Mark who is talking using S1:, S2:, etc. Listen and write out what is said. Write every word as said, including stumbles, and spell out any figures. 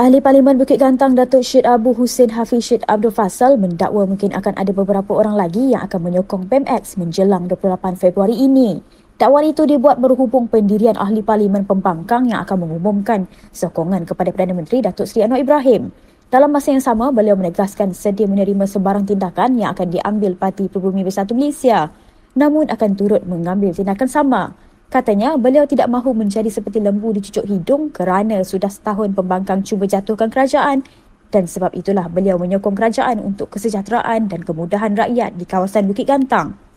S1: Ahli Parlimen Bukit Gantang Datuk Syed Abu Hussein Hafiz Syed Abdul Fasal mendakwa mungkin akan ada beberapa orang lagi yang akan menyokong P E M X menjelang dua puluh lapan Februari ini. Dakwaan itu dibuat berhubung pendirian Ahli Parlimen Pembangkang yang akan mengumumkan sokongan kepada Perdana Menteri Datuk Seri Anwar Ibrahim. Dalam masa yang sama, beliau menegaskan sedia menerima sebarang tindakan yang akan diambil Parti Pribumi Bersatu Malaysia, namun akan turut mengambil tindakan sama. Katanya, beliau tidak mahu menjadi seperti lembu dicucuk hidung kerana sudah setahun pembangkang cuba jatuhkan kerajaan dan sebab itulah beliau menyokong kerajaan untuk kesejahteraan dan kemudahan rakyat di kawasan Bukit Gantang.